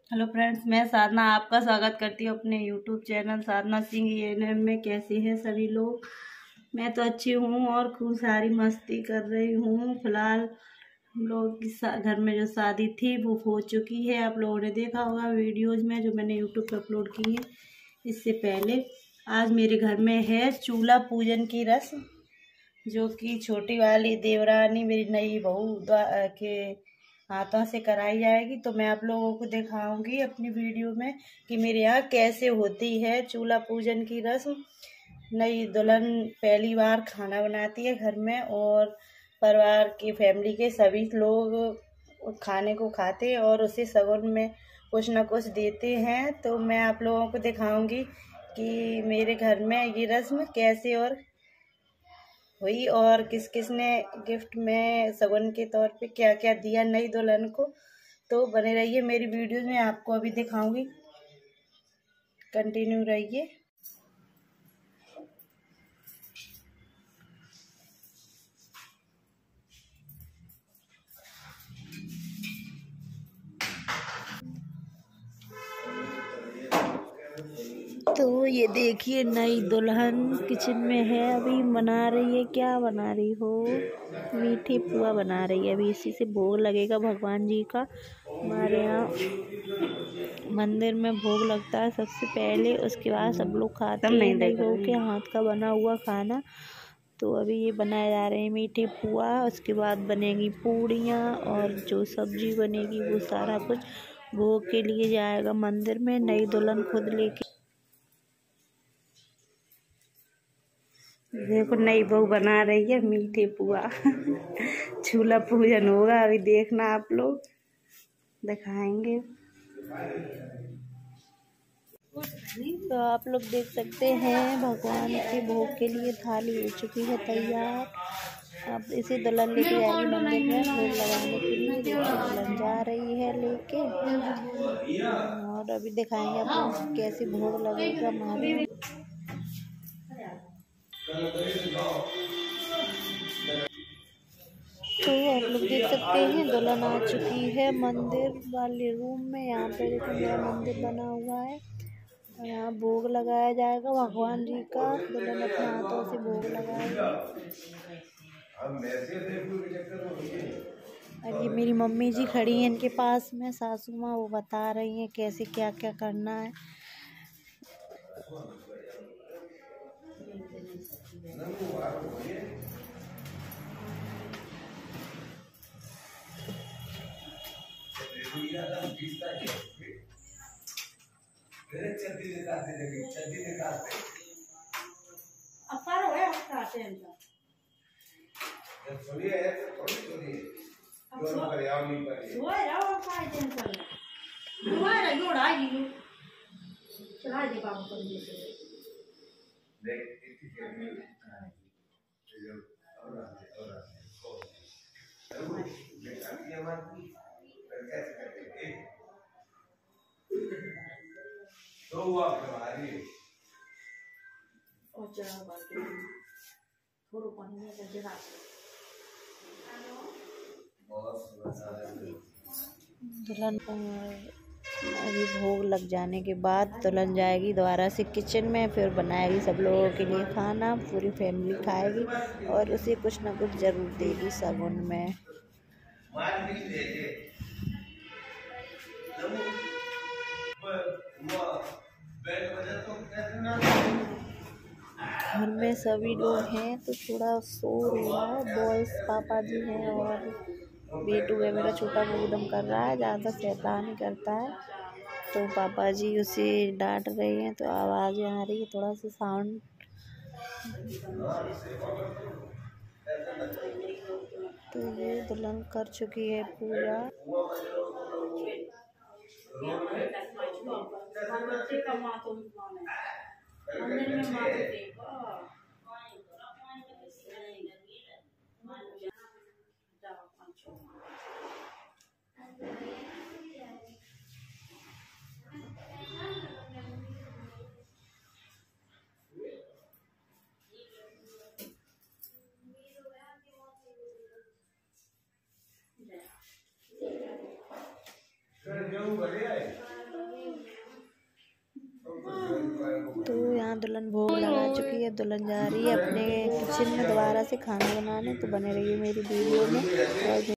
Hello friends, मैं साधना आपका स्वागत करती हूँ अपने YouTube channel Sadhna Singh ANM में। कैसे हैं सभी लोग? मैं तो अच्छी हूँ और खूब सारी मस्ती कर रही हूँ। फिलहाल हम लोग की घर में जो शादी थी वो हो चुकी है। आप लोगों ने देखा होगा वीडियोज़ में जो मैंने यूट्यूब पर अपलोड की है। इससे पहले आज मेरे घर में है चूल्हा पूजन की रस्म, जो कि छोटी वाली देवरानी मेरी नई बहू के हाथों से कराई जाएगी। तो मैं आप लोगों को दिखाऊंगी अपनी वीडियो में कि मेरे यहाँ कैसे होती है चूल्हा पूजन की रस्म। नई दुल्हन पहली बार खाना बनाती है घर में और परिवार की फैमिली के सभी लोग खाने को खाते हैं और उसे शगुन में कुछ न कुछ देते हैं। तो मैं आप लोगों को दिखाऊंगी कि मेरे घर में ये रस्म कैसे और हुई और किस किस ने गिफ्ट में शगुन के तौर पे क्या क्या दिया नई दुल्हन को। तो बने रहिए मेरी वीडियोस में, आपको अभी दिखाऊंगी। कंटिन्यू रहिए। तो ये देखिए नई दुल्हन किचन में है, अभी बना रही है। क्या बना रही हो? मीठी पुआ बना रही है। अभी इसी से भोग लगेगा भगवान जी का। हमारे यहाँ मंदिर में भोग लगता है सबसे पहले, उसके बाद सब लोग खाते हैं नई बहू के हाथ का बना हुआ खाना। तो अभी ये बनाए जा रहे हैं मीठी पुआ, उसके बाद बनेगी पूड़ियाँ और जो सब्जी बनेगी वो सारा कुछ भोग के लिए जाएगा मंदिर में। नई दुल्हन खुद लेके देखो नई बहू बना रही है मीठी पुआ चूल्हा पूजन होगा, अभी देखना आप लोग, दिखाएंगे। तो आप लोग देख सकते हैं भगवान के भोग के लिए थाली हो चुकी है तैयार। अब इसे दुल्हन लेके जाएगी मंदिर में भोग लगाने के लिए। दुल्हन जा रही है लेके और अभी दिखाएंगे आप लोग कैसे भोग लगेगा हमारे। तो आप लोग देख सकते हैं दुल्हन आ चुकी है मंदिर वाले रूम में। यहाँ पे देखो मेरा मंदिर बना हुआ है और यहाँ भोग लगाया जाएगा भगवान जी का। दुल्हन अपने हाथों से भोग लगाएगी। और ये मेरी मम्मी जी खड़ी हैं इनके पास में, सासू माँ, वो बता रही हैं कैसे क्या क्या करना है। दुल्हन अभी भोग लग जाने के बाद दुल्हन जाएगी दोबारा से किचन में, फिर बनाएगी सब लोगों के लिए खाना, पूरी फैमिली खाएगी और उसे कुछ ना कुछ जरूर देगी शगुन में। घर में सभी लोग हैं तो थोड़ा शोर हो रहा है। बॉयज पापा जी हैं और बेटू है मेरा छोटा, वो एकदम कर रहा है, ज़्यादा शैतानी करता है। तो पापा जी उसे डांट रहे हैं तो आवाज़ें आ रही है, थोड़ा सा साउंड। तो ये दुल्हन कर चुकी है पूजा। दुल्हन भोग लगा चुकी है। दुल्हन जा रही है अपने किचन में दोबारा से खाना बनाने, तो बने रहिए मेरी वीडियो में। और